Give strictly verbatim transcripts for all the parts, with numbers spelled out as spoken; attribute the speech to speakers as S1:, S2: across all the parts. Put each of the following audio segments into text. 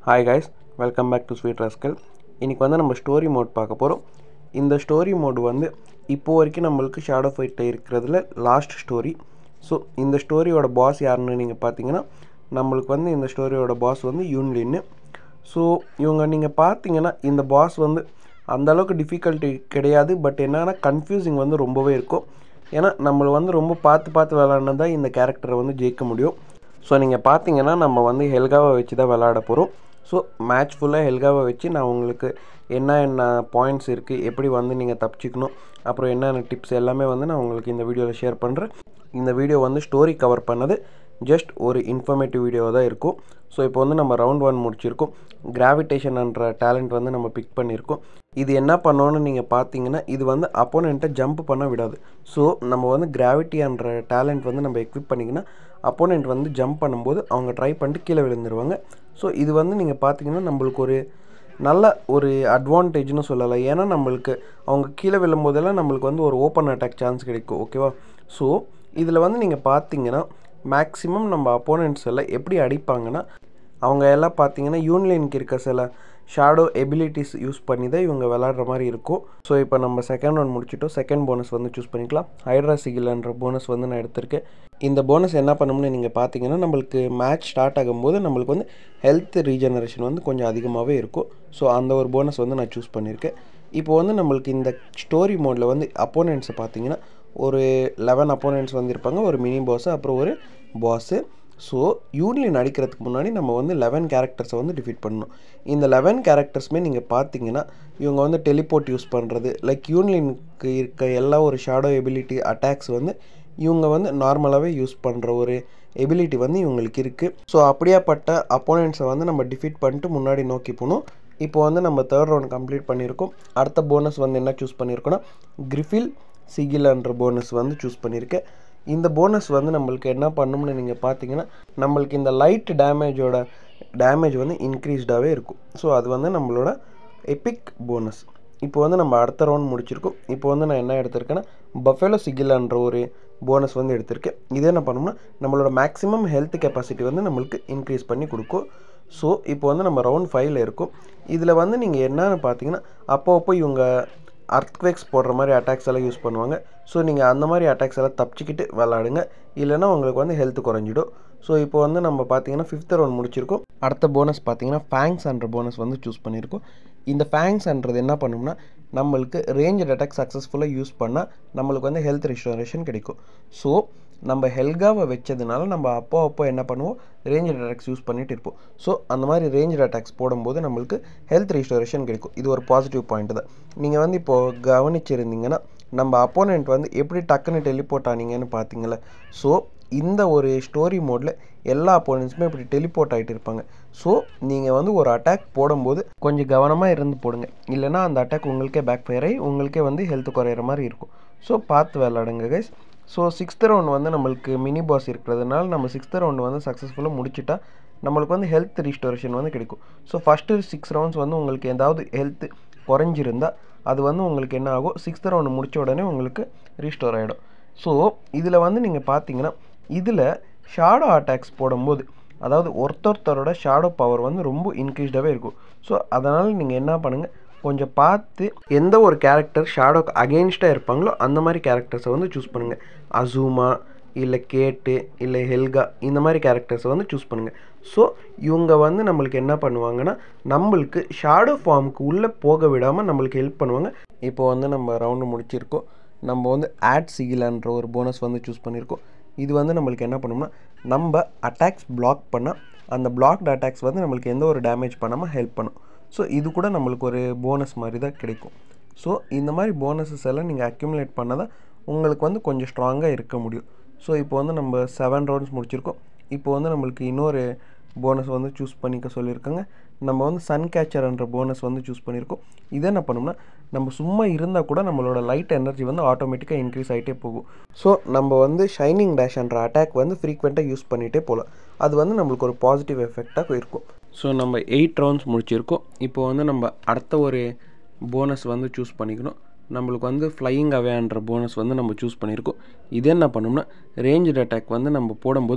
S1: Hi guys, welcome back to Sweet Rascal. இன்னைக்கு வந்து நம்ம ஸ்டோரி மோட் பார்க்க போறோம். இந்த ஸ்டோரி மோட் வந்து இப்போ வரைக்கும் நமக்கு ஷேடோ ஃபைட் இருக்குறதுல லாஸ்ட் ஸ்டோரி. ஸோ இந்த ஸ்டோரியோட பாஸ் யாருன்னு நீங்கள் பார்த்தீங்கன்னா நம்மளுக்கு வந்து இந்த ஸ்டோரியோட பாஸ் வந்து யூன்லின். ஸோ இவங்க நீங்கள் பார்த்தீங்கன்னா இந்த பாஸ் வந்து அந்த அளவுக்கு டிஃபிகல்ட்டி கிடையாது. பட் என்னன்னா கன்ஃபியூசிங் வந்து ரொம்பவே இருக்கும். ஏன்னா நம்மளை வந்து ரொம்ப பார்த்து பார்த்து விளாட்னா தான் இந்த கேரக்டரை வந்து ஜெயிக்க முடியும். ஸோ நீங்கள் பார்த்தீங்கன்னா நம்ம வந்து ஹெல்காவை வச்சு தான் விளாட போகிறோம். ஸோ மேட்ச் ஃபுல்லாக ஹெல்காவை வச்சு நான் உங்களுக்கு என்ன என்ன பாயிண்ட்ஸ் இருக்குது, எப்படி வந்து நீங்கள் தப்பிச்சிக்கணும், அப்புறம் என்னென்ன டிப்ஸ் எல்லாமே வந்து நான் உங்களுக்கு இந்த வீடியோவில் ஷேர் பண்ணுறேன். இந்த வீடியோ வந்து ஸ்டோரி கவர் பண்ணது ஜஸ்ட் ஒரு இன்ஃபர்மேட்டிவ் வீடியோ தான் இருக்கும். ஸோ இப்போ வந்து நம்ம ரவுண்ட் ஒன் முடிச்சிருக்கோம். கிராவிடேஷன்ன்ற டேலண்ட் வந்து நம்ம பிக் பண்ணியிருக்கோம். இது என்ன பண்ணோன்னு நீங்கள் பார்த்தீங்கன்னா இது வந்து அப்போனண்ட்டை ஜம்ப் பண்ண விடாது. ஸோ நம்ம வந்து கிராவிட்டின்ற டேலண்ட் வந்து நம்ம எக்விப் பண்ணிங்கன்னா அப்போனண்ட் வந்து ஜம்ப் பண்ணும்போது அவங்க ட்ரை பண்ணிட்டு கீழே விழுந்துருவாங்க. ஸோ இது வந்து நீங்கள் பார்த்தீங்கன்னா நம்மளுக்கு ஒரு நல்ல ஒரு அட்வான்டேஜ்னு சொல்லலாம். ஏன்னா நம்மளுக்கு அவங்க கீழே விழும்போதெல்லாம் நம்மளுக்கு வந்து ஒரு ஓப்பன் அட்டாக் சான்ஸ் கிடைக்கும். ஓகேவா? ஸோ இதில் வந்து நீங்கள் பார்த்தீங்கன்னா மேக்ஸிமம் நம்ம அப்போனண்ட்ஸ் எல்லாம் எப்படி அடிப்பாங்கன்னா அவங்க எல்லாம் பார்த்தீங்கன்னா யூன்லைனுக்கு இருக்க சில ஷேடோ எபிலிட்டிஸ் யூஸ் பண்ணி தான் இவங்க விளாட்ற மாதிரி இருக்கும். ஸோ இப்போ நம்ம செகண்ட் ஒன் முடிச்சுட்டோம். செகண்ட் போனஸ் வந்து சூஸ் பண்ணிக்கலாம். ஹைட்ராசிகில்ன்ற போனஸ் வந்து நான் எடுத்திருக்கேன். இந்த போனஸ் என்ன பண்ணணும்னு நீங்கள் பார்த்தீங்கன்னா நம்மளுக்கு மேட்ச் ஸ்டார்ட் ஆகும்போது நம்மளுக்கு வந்து ஹெல்த் ரீஜெனரேஷன் வந்து கொஞ்சம் அதிகமாகவே இருக்கும். ஸோ அந்த ஒரு போனஸ் வந்து நான் சூஸ் பண்ணியிருக்கேன். இப்போ வந்து நம்மளுக்கு இந்த ஸ்டோரி மோடில் வந்து அப்போனண்ட்ஸை பார்த்தீங்கன்னா ஒரு லெவன் அப்போனண்ட்ஸ் வந்து இருப்பாங்க. ஒரு மினி பாஸு, அப்புறம் ஒரு பாஸு. ஸோ யூன்லின் அடிக்கிறதுக்கு முன்னாடி நம்ம வந்து லெவன் கேரக்டர்ஸை வந்து டிஃபீட் பண்ணணும். இந்த லெவன் கேரக்டர்ஸுமே நீங்கள் பார்த்தீங்கன்னா இவங்க வந்து டெலிபோர்ட் யூஸ் பண்ணுறது, லைக் யூன்லினுக்கு இருக்க எல்லா ஒரு ஷேடோ எபிலிட்டி அட்டாக்ஸ் வந்து இவங்க வந்து நார்மலாகவே யூஸ் பண்ணுற ஒரு எபிலிட்டி வந்து இவங்களுக்கு இருக்குது. ஸோ அப்படியாப்பட்ட அப்போனண்ட்ஸை வந்து நம்ம டிஃபீட் பண்ணிட்டு முன்னாடி நோக்கி போகணும். இப்போ வந்து நம்ம தேர்ட் ரவுண்ட் கம்ப்ளீட் பண்ணியிருக்கோம். அடுத்த போனஸ் வந்து என்ன சூஸ் பண்ணியிருக்கோன்னா கிரிஃபில் சிகில்ன்ற போனஸ் வந்து சூஸ் பண்ணியிருக்கேன். இந்த போனஸ் வந்து நம்மளுக்கு என்ன பண்ணணும்னு நீங்கள் பார்த்தீங்கன்னா நம்மளுக்கு இந்த லைட் டேமேஜோட டேமேஜ் வந்து இன்க்ரீஸ்டாகவே இருக்கும். ஸோ அது வந்து நம்மளோட எபிக் போனஸ். இப்போ வந்து நம்ம அடுத்த ரவுண்ட் முடிச்சிருக்கோம். இப்போ வந்து நான் என்ன எடுத்திருக்கேன்னா பஃபெலோ சிகில்ன்ற ஒரு போனஸ் வந்து எடுத்திருக்கேன். இது என்ன பண்ணோம்னா நம்மளோட மேக்ஸிமம் ஹெல்த் கெப்பாசிட்டி வந்து நம்மளுக்கு இன்க்ரீஸ் பண்ணி கொடுக்கும். ஸோ இப்போ வந்து நம்ம ரவுண்ட் ஃபைவ்ல இருக்கும். இதில் வந்து நீங்கள் என்னன்னு பார்த்தீங்கன்னா அப்போ அப்போ இவங்க அர்த்க்வேக்ஸ் போடுற மாதிரி அட்டாக்ஸ் எல்லாம் யூஸ் பண்ணுவாங்க. ஸோ நீங்கள் அந்த மாதிரி அட்டாக்ஸ் எல்லாம் தப்பிச்சிக்கிட்டு விளாடுங்க, இல்லைன்னா உங்களுக்கு வந்து ஹெல்த் குறைஞ்சிடும். ஸோ இப்போ வந்து நம்ம பார்த்தீங்கன்னா ஃபிஃப்த் ரவுண்ட் முடிச்சிருக்கோம். அடுத்த போனஸ் பார்த்தீங்கன்னா ஃபேங்ஸ்ன்ற போனஸ் வந்து சூஸ் பண்ணியிருக்கோம். இந்த ஃபேங்ஸ்ன்றது என்ன பண்ணும்னா நம்மளுக்கு ரேஞ்ச் அட்டாக் சக்ஸஸ்ஃபுல்லாக யூஸ் பண்ணால் நம்மளுக்கு வந்து ஹெல்த் ரிஸ்டோரேஷன் கிடைக்கும். ஸோ நம்ம ஹெல்காவை வச்சதுனால நம்ம அப்போ அப்போ என்ன பண்ணுவோம், ரேஞ்ச் அட்டாக்ஸ் யூஸ் பண்ணிட்டு இருப்போம். ஸோ அந்த மாதிரி ரேஞ்ச் அட்டாக்ஸ் போடும்போது நம்மளுக்கு ஹெல்த் ரிஸ்டோரேஷன் கிடைக்கும். இது ஒரு பாசிட்டிவ் பாயிண்ட் தான். நீங்கள் வந்து இப்போது கவனிச்சிருந்தீங்கன்னா நம்ம அப்போனண்ட் வந்து எப்படி டக்குன்னு டெலிபோர்ட் ஆனீங்கன்னு பார்த்தீங்களா? ஸோ இந்த ஒரு ஸ்டோரி மோடில் எல்லா அப்போனண்ட்ஸுமே இப்படி டெலிபோர்ட் ஆகிட்டு இருப்பாங்க. ஸோ நீங்கள் வந்து ஒரு அட்டாக் போடும்போது கொஞ்சம் கவனமாக இருந்து போடுங்க, இல்லைனா அந்த அட்டாக் உங்களுக்கே பேக் ஃபயர் ஆகி உங்களுக்கே வந்து ஹெல்த் குறையிற மாதிரி இருக்கும். ஸோ பார்த்து விளாடுங்க கைஸ். ஸோ சிக்ஸ்த் ரவுண்ட் வந்து நம்மளுக்கு மினி பாஸ் இருக்கிறதுனால நம்ம சிக்ஸ்த் ரவுண்ட் வந்து சக்ஸஸ்ஃபுல்லாக முடிச்சுட்டா நம்மளுக்கு வந்து ஹெல்த் ரிஸ்டோரேஷன் வந்து கிடைக்கும். ஸோ ஃபஸ்ட்டு சிக்ஸ் ரவுண்ட்ஸ் வந்து உங்களுக்கு ஏதாவது ஹெல்த் குறைஞ்சிருந்தால் அது வந்து உங்களுக்கு என்ன ஆகும், சிக்ஸ்த் ரவுண்டு முடித்த உடனே உங்களுக்கு ரீஸ்டோர் ஆகிடும். ஸோ இதில் வந்து நீங்கள் பார்த்தீங்கன்னா இதில் ஷேடோ அட்டாக்ஸ் போடும்போது அதாவது ஒருத்தொருத்தரோட ஷேடோ பவர் வந்து ரொம்ப இன்க்ரீஸ்டாகவே இருக்கும். ஸோ அதனால் நீங்கள் என்ன பண்ணுங்கள், கொஞ்சம் பார்த்து எந்த ஒரு கேரக்டர் ஷேடோக்கு அகெயின்ஸ்டாக இருப்பாங்களோ அந்த மாதிரி கேரக்டர்ஸை வந்து சூஸ் பண்ணுங்கள். அசூமா இல்லை கேட்டு இல்லை ஹெல்கா இந்த மாதிரி கேரக்டர்ஸை வந்து சூஸ் பண்ணுங்கள். ஸோ இவங்க வந்து நம்மளுக்கு என்ன பண்ணுவாங்கன்னா நம்மளுக்கு ஷேடோ ஃபார்முக்கு உள்ளே போக விடாமல் நம்மளுக்கு ஹெல்ப் பண்ணுவாங்க. இப்போ வந்து நம்ம ரவுண்டு முடிச்சிருக்கோம். நம்ம வந்து ஆட் சிகில்ன்ற ஒரு போனஸ் வந்து சூஸ் பண்ணியிருக்கோம். இது வந்து நம்மளுக்கு என்ன பண்ணும்னா நம்ம அட்டாக்ஸ் பிளாக் பண்ணால் அந்த பிளாக்டு அட்டாக்ஸ் வந்து நம்மளுக்கு எந்த ஒரு டேமேஜ் பண்ணாமல் ஹெல்ப் பண்ணும். ஸோ இது கூட நம்மளுக்கு ஒரு போனஸ் மாதிரி தான் கிடைக்கும். ஸோ இந்த மாதிரி போனஸஸ் எல்லாம் நீங்கள் அக்யூமுலேட் பண்ணால் தான் உங்களுக்கு வந்து கொஞ்சம் ஸ்ட்ராங்காக இருக்க முடியும். ஸோ இப்போ வந்து நம்ம செவன் ரவுண்ட்ஸ் முடிச்சிருக்கோம். இப்போ வந்து நம்மளுக்கு இன்னொரு போனஸ் வந்து சூஸ் பண்ணிக்க சொல்லியிருக்காங்க. நம்ம வந்து சன் கேச்சர்ன்ற போனஸ் வந்து சூஸ் பண்ணியிருக்கோம். இதை என்ன பண்ணோம்னா நம்ம சும்மா இருந்தால் கூட நம்மளோட லைட் எனர்ஜி வந்து ஆட்டோமேட்டிக்காக இன்க்ரீஸ் ஆகிட்டே போகும். ஸோ நம்ம வந்து ஷைனிங் டேஷ்ன்ற அட்டாக் வந்து ஃப்ரீக்வெண்ட்டாக யூஸ் பண்ணிகிட்டே போகலாம். அது வந்து நம்மளுக்கு ஒரு பாசிட்டிவ் எஃபெக்டாக இருக்கும். ஸோ நம்ம எயிட் ரவுண்ட்ஸ் முடிச்சிருக்கோம். இப்போ வந்து நம்ம அடுத்த ஒரு போனஸ் வந்து சூஸ் பண்ணிக்கணும். நம்மளுக்கு வந்து ஃப்ளையிங் அவேன்ற போனஸ் வந்து நம்ம சூஸ் பண்ணியிருக்கோம். இது என்ன பண்ணோம்னா ரேஞ்சு அட்டாக் வந்து நம்ம போடும்போது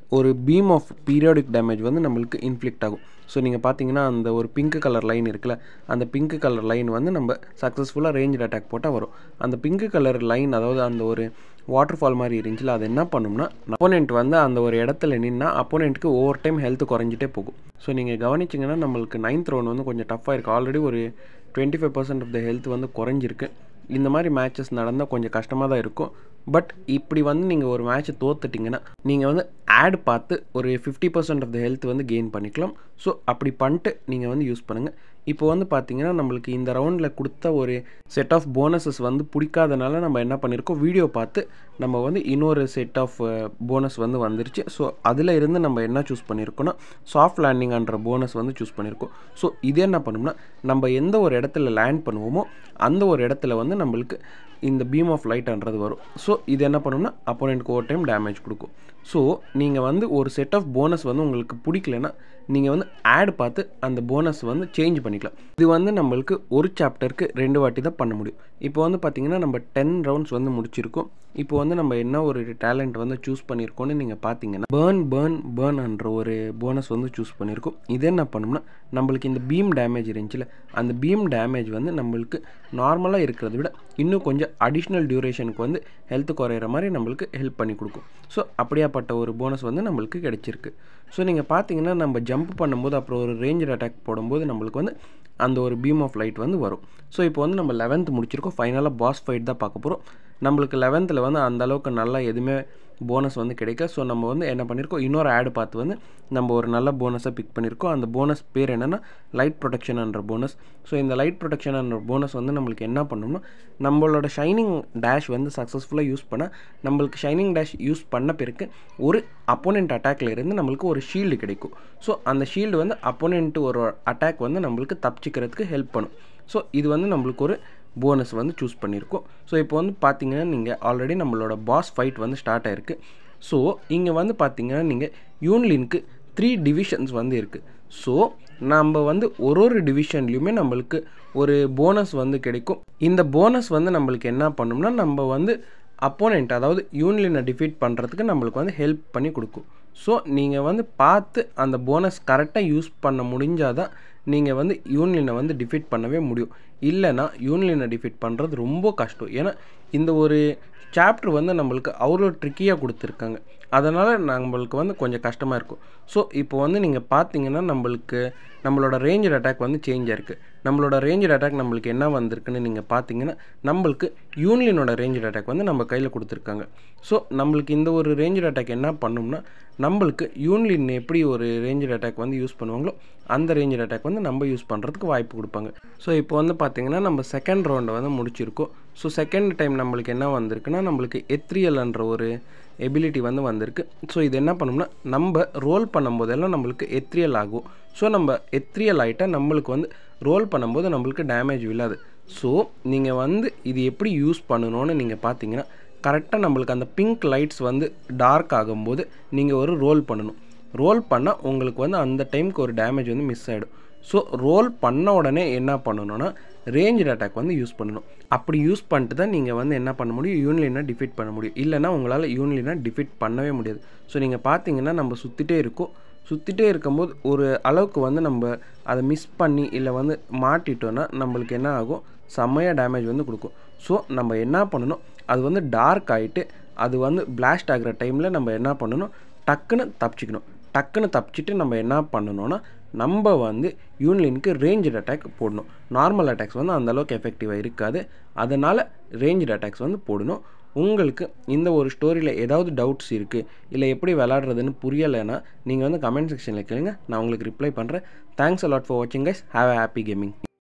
S1: ஒரு பீம் ஆஃப் பீரியாடிக் டேமேஜ் வந்து நம்மளுக்கு இன்ஃப்ளிக்ட் ஆகும். ஸோ நீங்கள் பார்த்தீங்கன்னா அந்த ஒரு பிங்க் கலர் லைன் இருக்குல்ல, அந்த பிங்க் கலர் லைன் வந்து நம்ம சக்ஸஸ்ஃபுல்லாக ரேஞ்ச் அட்டாக் போட்டால் வரும். அந்த பிங்க் கலர் லைன் அதாவது அந்த ஒரு வாட்டர் ஃபால் மாதிரி இருந்துச்சுல, அது என்ன பண்ணும்னா அப்போனெண்ட் வந்து அந்த ஒரு இடத்துல நின்னா அப்போனெண்ட்டுக்கு ஓவர் டைம் ஹெல்த் குறைஞ்சிட்டே போகும். ஸோ நீங்கள் கவனிச்சிங்கன்னா நம்மளுக்கு நைன்த் ரவுண்ட் வந்து கொஞ்சம் டஃப்பாக இருக்குது. ஆல்ரெடி ஒரு twenty five percent off the health வந்து குறைஞ்சிருக்கு. இந்த மாதிரி மேட்சஸ் நடந்தால் கொஞ்சம் கஷ்டமாக தான் இருக்கும். பட் இப்படி வந்து நீங்கள் ஒரு மேட்ச்சை தோத்துட்டிங்கன்னா நீங்கள் வந்து ஆட் பார்த்து ஒரு fifty percent off the health வந்து கெயின் பண்ணிக்கலாம். ஸோ அப்படி பண்ணிட்டு நீங்கள் வந்து யூஸ் பண்ணுங்கள். இப்போ வந்து பார்த்தீங்கன்னா நம்மளுக்கு இந்த ரவுண்டில் கொடுத்த ஒரு செட் ஆஃப் போனஸஸ் வந்து பிடிக்காதனால நம்ம என்ன பண்ணியிருக்கோம், வீடியோ பார்த்து நம்ம வந்து இன்னொரு செட் ஆஃப் போனஸ் வந்து வந்துருச்சு. ஸோ அதில் இருந்து நம்ம என்ன சூஸ் பண்ணியிருக்கோன்னா சாஃப்ட் லேண்டிங்ன்ற போனஸ் வந்து சூஸ் பண்ணியிருக்கோம். ஸோ இது என்ன பண்ணும்னா நம்ம எந்த ஒரு இடத்துல லேண்ட் பண்ணுவோமோ அந்த ஒரு இடத்துல வந்து நம்மளுக்கு இந்த பீம் ஆஃப் லைட்ன்றது வரும். ஸோ இது என்ன பண்ணும்னா அப்போனெண்ட்க்கு ஓவர் டைம் டேமேஜ் கொடுக்கும். ஸோ நீங்கள் வந்து ஒரு செட் ஆஃப் போனஸ் வந்து உங்களுக்கு பிடிக்கலன்னா நீங்கள் வந்து ஆட் பார்த்து அந்த போனஸ் வந்து சேஞ்ச் பண்ணிக்கலாம். இது வந்து நம்மளுக்கு ஒரு சாப்டருக்கு ரெண்டு வாட்டி தான் பண்ண முடியும். இப்போ வந்து பார்த்திங்கன்னா நம்ம டென் ரவுண்ட்ஸ் வந்து முடிச்சிருக்கோம். இப்போ வந்து நம்ம என்ன ஒரு டேலண்ட் வந்து சூஸ் பண்ணியிருக்கோன்னு நீங்கள் பார்த்தீங்கன்னா பேர்ன் பேர்ன் பேர்ன்ன்ற ஒரு போனஸ் வந்து சூஸ் பண்ணியிருக்கோம். இது என்ன பண்ணோம்னா நம்மளுக்கு இந்த பீம் டேமேஜ் இருந்துச்சுல, அந்த பீம் டேமேஜ் வந்து நம்மளுக்கு நார்மலாக இருக்கிறத விட இன்னும் கொஞ்சம் அடிஷ்னல் டியூரேஷனுக்கு வந்து ஹெல்த் குறையிற மாதிரி நம்மளுக்கு ஹெல்ப் பண்ணி கொடுக்கும். ஸோ அப்படியாப்பட்ட ஒரு போனஸ் வந்து நம்மளுக்கு கிடைச்சிருக்கு. ஸோ நீங்கள் பார்த்தீங்கன்னா நம்ம ஜம்ப் பண்ணும்போது அப்புறம் ஒரு ரேஞ்ச் அட்டாக் போடும்போது நம்மளுக்கு வந்து அந்த ஒரு பீம் ஆஃப் லைட் வந்து வரும். ஸோ இப்போ வந்து நம்ம லெவன்த் முடிச்சிருக்கோம். ஃபைனலாக பாஸ் ஃபைட் தான் பார்க்க போகிறோம். நம்மளுக்கு லெவன்த்தில் வந்து அந்தளவுக்கு நல்லா எதுவுமே போனஸ் வந்து கிடைக்க. ஸோ நம்ம வந்து என்ன பண்ணியிருக்கோம், இன்னொரு ஆடு பார்த்து வந்து நம்ம ஒரு நல்ல போனஸை பிக் பண்ணியிருக்கோம். அந்த போனஸ் பேர் என்னென்னா லைட் ப்ரொடெக்ஷன்ன்ற போனஸ். ஸோ இந்த லைட் ப்ரொடெக்ஷன்ன்ற போனஸ் வந்து நம்மளுக்கு என்ன பண்ணணும்னா நம்மளோட ஷைனிங் டேஷ் வந்து சக்ஸஸ்ஃபுல்லாக யூஸ் பண்ணால் நம்மளுக்கு ஷைனிங் டேஷ் யூஸ் பண்ண பிறகு ஒரு அப்போனெண்ட் அட்டாக்ல இருந்து நம்மளுக்கு ஒரு ஷீல்டு கிடைக்கும். ஸோ அந்த ஷீல்டு வந்து அப்போனெண்ட் ஒரு அட்டாக் வந்து நம்மளுக்கு தப்பிச்சிக்கிறதுக்கு ஹெல்ப் பண்ணும். ஸோ இது வந்து நம்மளுக்கு ஒரு போனஸ் வந்து சூஸ் பண்ணியிருக்கோம். ஸோ இப்போ வந்து பார்த்தீங்கன்னா நீங்கள் ஆல்ரெடி நம்மளோட பாஸ் ஃபைட் வந்து ஸ்டார்ட் ஆகிருக்கு. ஸோ இங்கே வந்து பார்த்தீங்கன்னா நீங்கள் யூன்லினுக்கு த்ரீ டிவிஷன்ஸ் வந்து இருக்குது. ஸோ நம்ம வந்து ஒரு ஒரு டிவிஷன்லேயுமே நம்மளுக்கு ஒரு போனஸ் வந்து கிடைக்கும். இந்த போனஸ் வந்து நம்மளுக்கு என்ன பண்ணும்னா நம்ம வந்து அப்போனெண்ட் அதாவது யூன்லினை டிஃபீட் பண்ணுறதுக்கு நம்மளுக்கு வந்து ஹெல்ப் பண்ணி கொடுக்கும். ஸோ நீங்கள் வந்து பார்த்து அந்த போனஸ் கரெக்டாக யூஸ் பண்ண முடிஞ்சால் தான் நீங்கள் வந்து யூன்லினை வந்து டிஃபீட் பண்ணவே முடியும். இல்லைனா யூன்லினை டிஃபீட் பண்ணுறது ரொம்ப கஷ்டம். ஏன்னா இந்த ஒரு சாப்டர் வந்து நம்மளுக்கு அவ்வளோ ட்ரிக்கியாக கொடுத்துருக்காங்க. அதனால் நம்மளுக்கு வந்து கொஞ்சம் கஷ்டமாக இருக்கும். ஸோ இப்போ வந்து நீங்கள் பார்த்தீங்கன்னா நம்மளுக்கு நம்மளோட ரேஞ்சர் அட்டாக் வந்து சேஞ்ச் ஆயிருக்கு. நம்மளோட ரேஞ்சர் அட்டாக் நம்மளுக்கு என்ன வந்திருக்குன்னு நீங்கள் பார்த்தீங்கன்னா நம்மளுக்கு யூன்லினோட ரேஞ்சர் அட்டாக் வந்து நம்ம கையில் கொடுத்துருக்காங்க. ஸோ நம்மளுக்கு இந்த ஒரு ரேஞ்சர் அட்டாக் என்ன பண்ணும்னா நம்மளுக்கு யூன்லின் எப்படி ஒரு ரேஞ்சர் அட்டாக் வந்து யூஸ் பண்ணுவாங்களோ அந்த ரேஞ்சர் அட்டாக் வந்து நம்ம யூஸ் பண்ணுறதுக்கு வாய்ப்பு கொடுப்பாங்க. ஸோ இப்போ வந்து பார்த்திங்கன்னா நம்ம செகண்ட் ரவுண்டை வந்து முடிச்சிருக்கோம். ஸோ செகண்ட் டைம் நம்மளுக்கு என்ன வந்திருக்குன்னா நம்மளுக்கு எத்ரியல்ன்ற ஒரு எபிலிட்டி வந்து வந்திருக்கு. ஸோ இது என்ன பண்ணோம்னா நம்ம ரோல் பண்ணும்போதெல்லாம் நம்மளுக்கு எத்ரியல் ஆகும். ஸோ நம்ம எத்ரியல் ஆகிட்டால் நம்மளுக்கு வந்து ரோல் பண்ணும்போது நம்மளுக்கு டேமேஜ் விழாது. ஸோ நீங்கள் வந்து இது எப்படி யூஸ் பண்ணணும்னு நீங்கள் பார்த்தீங்கன்னா கரெக்டாக நம்மளுக்கு அந்த பிங்க் லைட்ஸ் வந்து டார்க் ஆகும்போது நீங்கள் ஒரு ரோல் பண்ணணும். ரோல் பண்ணால் உங்களுக்கு வந்து அந்த டைமுக்கு ஒரு டேமேஜ் வந்து மிஸ் ஆகிடும். ஸோ ரோல் பண்ண உடனே என்ன பண்ணணும்னா ரேஞ்சர் அட்டாக் வந்து யூஸ் பண்ணணும். அப்படி யூஸ் பண்ணிட்டு தான் நீங்கள் வந்து என்ன பண்ண முடியும், யூன்லினை டிஃபீட் பண்ண முடியும். இல்லைனா உங்களால் யூன்லினை டிஃபீட் பண்ணவே முடியாது. ஸோ நீங்கள் பார்த்தீங்கன்னா நம்ம சுற்றிட்டே இருக்கோம். சுற்றிட்டே இருக்கும்போது ஒரு அளவுக்கு வந்து நம்ம அதை மிஸ் பண்ணி இல்லை வந்து மாட்டிட்டோன்னா நம்மளுக்கு என்ன ஆகும், செம்மையாக டேமேஜ் வந்து கொடுக்கும். ஸோ நம்ம என்ன பண்ணணும், அது வந்து டார்க் ஆகிட்டு அது வந்து பிளாஸ்ட் ஆகிற டைமில் நம்ம என்ன பண்ணணும், டக்குன்னு தப்பிச்சிக்கணும். டக்குன்னு தப்பிச்சிட்டு நம்ம என்ன பண்ணணும்னா நம்ம வந்து யூன்லினுக்கு ரேஞ்சர் அட்டாக் போடணும். நார்மல் அட்டாக்ஸ் வந்து அந்தளவுக்கு எஃபெக்டிவாக இருக்காது. அதனால் ரேஞ்சர் அட்டாக்ஸ் வந்து போடணும். உங்களுக்கு இந்த ஒரு ஸ்டோரியில் ஏதாவது டவுட்ஸ் இருக்குது இல்லை எப்படி விளாட்றதுன்னு புரியலைன்னா நீங்கள் வந்து கமெண்ட் செக்ஷனில் கேளுங்க, நான் உங்களுக்கு ரிப்ளை பண்ணுறேன். தேங்க்ஸ் அ லாட் ஃபார் வாட்சிங் guys. Have a happy gaming.